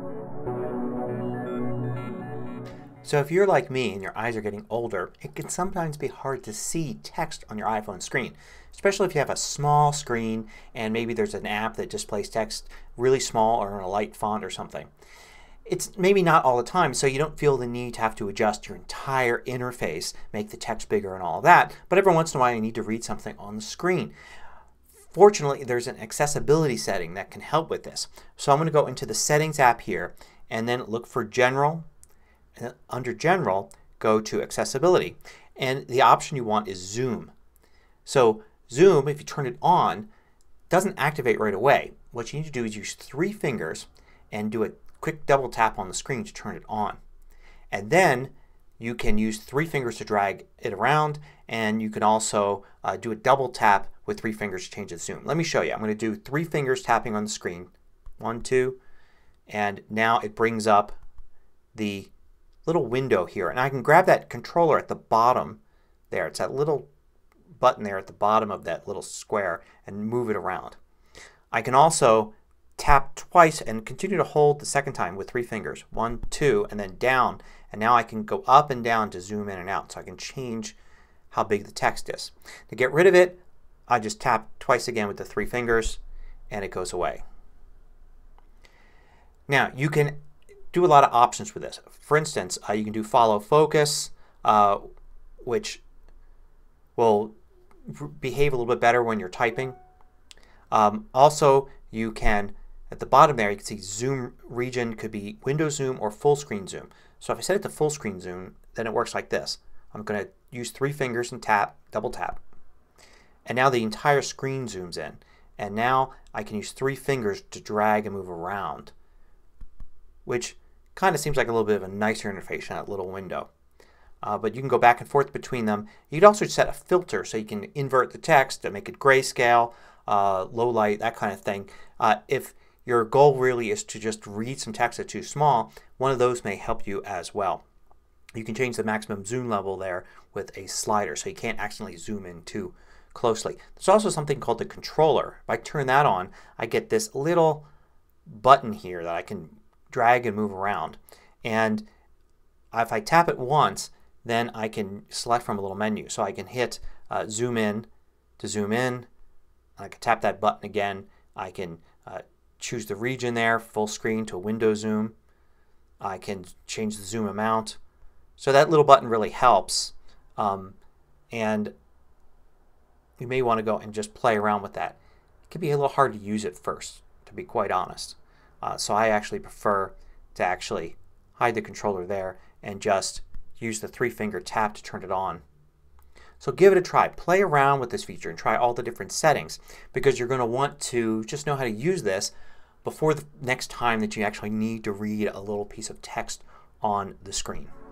So if you're like me and your eyes are getting older, it can sometimes be hard to see text on your iPhone screen. Especially if you have a small screen and maybe there's an app that displays text really small or in a light font or something. It's maybe not all the time, so you don't feel the need to have to adjust your entire interface, make the text bigger and all of that, but every once in a while you need to read something on the screen. Fortunately, there's an accessibility setting that can help with this. So I'm going to go into the Settings app here and then look for General. And under General go to Accessibility. And the option you want is Zoom. So Zoom, if you turn it on, doesn't activate right away. What you need to do is use 3 fingers and do a quick double tap on the screen to turn it on. And then you can use 3 fingers to drag it around, and you can also do a double tap with 3 fingers to change the zoom. Let me show you. I'm going to do 3 fingers tapping on the screen. 1, 2, and now it brings up the little window here. And I can grab that controller at the bottom there. It's that little button there at the bottom of that little square and move it around. I can also tap twice and continue to hold the second time with 3 fingers. 1, 2, and then down. And now I can go up and down to zoom in and out. So I can change how big the text is. To get rid of it, I just tap twice again with the 3 fingers and it goes away. Now you can do a lot of options with this. For instance, you can do follow focus, which will behave a little bit better when you're typing. Also you can, at the bottom there, you can see zoom region could be window zoom or full screen zoom. So if I set it to full screen zoom, then it works like this. I'm going to use 3 fingers and tap, double tap. And now the entire screen zooms in. And now I can use 3 fingers to drag and move around, which kind of seems like a little bit of a nicer interface in that little window. But you can go back and forth between them. You can also set a filter so you can invert the text to make it grayscale, low light, that kind of thing. If your goal really is to just read some text that's too small, one of those may help you as well. You can change the maximum zoom level there with a slider so you can't accidentally zoom in too closely. There's also something called the controller. If I turn that on, I get this little button here that I can drag and move around. And if I tap it once, then I can select from a little menu. So I can hit zoom in to zoom in. I can tap that button again. I can choose the region there, full screen to a window zoom. I can change the zoom amount. So that little button really helps. And you may want to go and just play around with that. It can be a little hard to use at first, to be quite honest. So I actually prefer to actually hide the controller there and just use the 3 finger tap to turn it on. So give it a try. Play around with this feature and try all the different settings because you're going to want to just know how to use this before the next time that you actually need to read a little piece of text on the screen.